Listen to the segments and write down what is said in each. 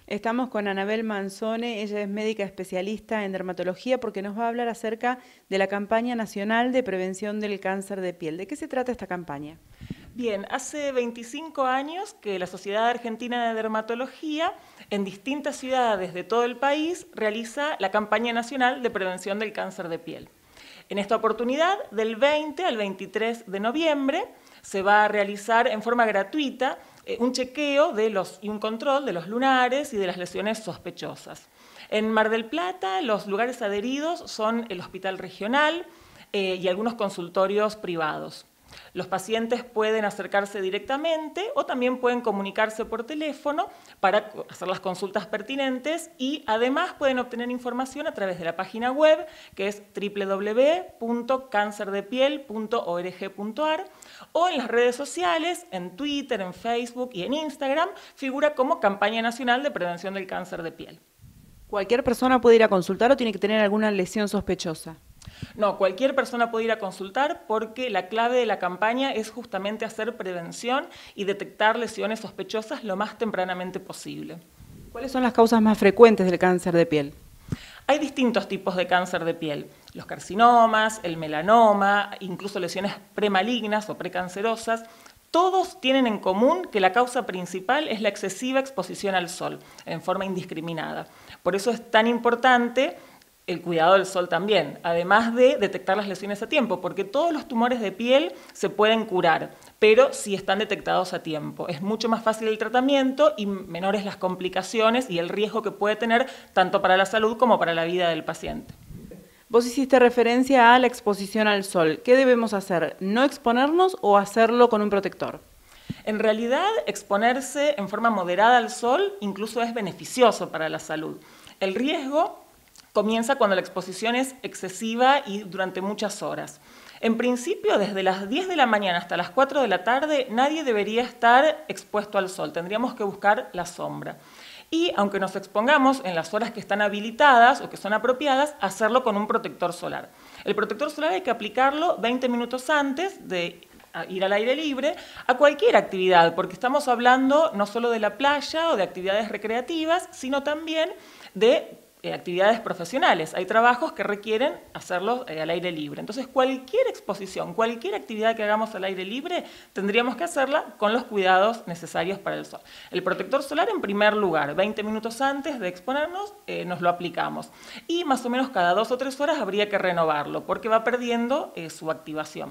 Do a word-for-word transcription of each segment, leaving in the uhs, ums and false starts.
Estamos con Anabel Manzone, ella es médica especialista en dermatología porque nos va a hablar acerca de la campaña nacional de prevención del cáncer de piel. ¿De qué se trata esta campaña? Bien, hace veinticinco años que la Sociedad Argentina de Dermatología en distintas ciudades de todo el país realiza la campaña nacional de prevención del cáncer de piel. En esta oportunidad, del veinte al veintitrés de noviembre, se va a realizar en forma gratuita eh, un chequeo de los, y un control de los lunares y de las lesiones sospechosas. En Mar del Plata, los lugares adheridos son el Hospital Regional eh, y algunos consultorios privados. Los pacientes pueden acercarse directamente o también pueden comunicarse por teléfono para hacer las consultas pertinentes y además pueden obtener información a través de la página web que es doble u doble u doble u punto cáncer de piel punto org punto ar o en las redes sociales, en Twitter, en Facebook y en Instagram, figura como Campaña Nacional de Prevención del Cáncer de Piel. ¿Cualquier persona puede ir a consultar o tiene que tener alguna lesión sospechosa? No, cualquier persona puede ir a consultar porque la clave de la campaña es justamente hacer prevención y detectar lesiones sospechosas lo más tempranamente posible. ¿Cuáles son las causas más frecuentes del cáncer de piel? Hay distintos tipos de cáncer de piel, los carcinomas, el melanoma, incluso lesiones premalignas o precancerosas. Todos tienen en común que la causa principal es la excesiva exposición al sol, en forma indiscriminada. Por eso es tan importante el cuidado del sol también, además de detectar las lesiones a tiempo, porque todos los tumores de piel se pueden curar, pero si están detectados a tiempo. Es mucho más fácil el tratamiento y menores las complicaciones y el riesgo que puede tener tanto para la salud como para la vida del paciente. Vos hiciste referencia a la exposición al sol. ¿Qué debemos hacer? ¿No exponernos o hacerlo con un protector? En realidad, exponerse en forma moderada al sol incluso es beneficioso para la salud. El riesgo comienza cuando la exposición es excesiva y durante muchas horas. En principio, desde las diez de la mañana hasta las cuatro de la tarde, nadie debería estar expuesto al sol. Tendríamos que buscar la sombra. Y aunque nos expongamos en las horas que están habilitadas o que son apropiadas, hacerlo con un protector solar. El protector solar hay que aplicarlo veinte minutos antes de ir al aire libre a cualquier actividad, porque estamos hablando no solo de la playa o de actividades recreativas, sino también de Eh, actividades profesionales. Hay trabajos que requieren hacerlos eh, al aire libre. Entonces, cualquier exposición, cualquier actividad que hagamos al aire libre, tendríamos que hacerla con los cuidados necesarios para el sol. El protector solar, en primer lugar, veinte minutos antes de exponernos, eh, nos lo aplicamos. Y más o menos cada dos o tres horas habría que renovarlo, porque va perdiendo eh, su activación.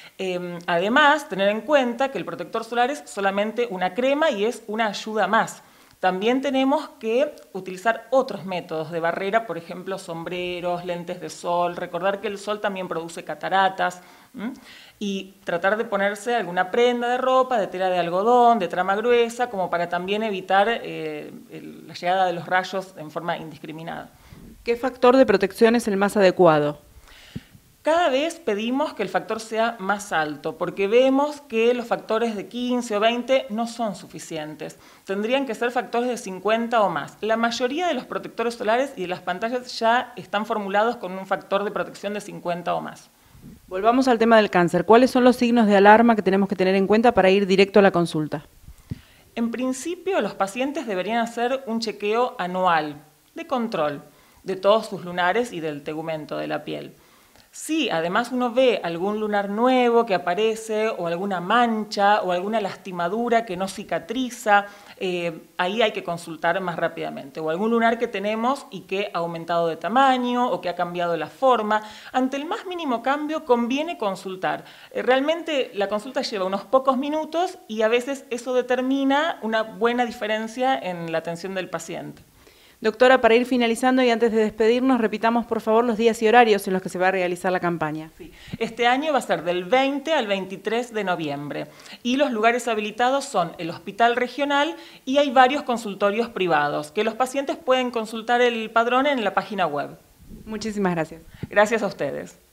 Eh, además, tener en cuenta que el protector solar es solamente una crema y es una ayuda más. También tenemos que utilizar otros métodos de barrera, por ejemplo, sombreros, lentes de sol, recordar que el sol también produce cataratas, ¿m? Y tratar de ponerse alguna prenda de ropa, de tela de algodón, de trama gruesa, como para también evitar eh, el, la llegada de los rayos en forma indiscriminada. ¿Qué factor de protección es el más adecuado? Cada vez pedimos que el factor sea más alto, porque vemos que los factores de quince o veinte no son suficientes. Tendrían que ser factores de cincuenta o más. La mayoría de los protectores solares y de las pantallas ya están formulados con un factor de protección de cincuenta o más. Volvamos al tema del cáncer. ¿Cuáles son los signos de alarma que tenemos que tener en cuenta para ir directo a la consulta? En principio, los pacientes deberían hacer un chequeo anual de control de todos sus lunares y del tegumento de la piel. Si además uno ve algún lunar nuevo que aparece o alguna mancha o alguna lastimadura que no cicatriza, eh, ahí hay que consultar más rápidamente. O algún lunar que tenemos y que ha aumentado de tamaño o que ha cambiado la forma. Ante el más mínimo cambio conviene consultar. Eh, realmente la consulta lleva unos pocos minutos y a veces eso determina una buena diferencia en la atención del paciente. Doctora, para ir finalizando y antes de despedirnos, repitamos por favor los días y horarios en los que se va a realizar la campaña. Sí. Este año va a ser del veinte al veintitrés de noviembre y los lugares habilitados son el Hospital Regional y hay varios consultorios privados que los pacientes pueden consultar el padrón en la página web. Muchísimas gracias. Gracias a ustedes.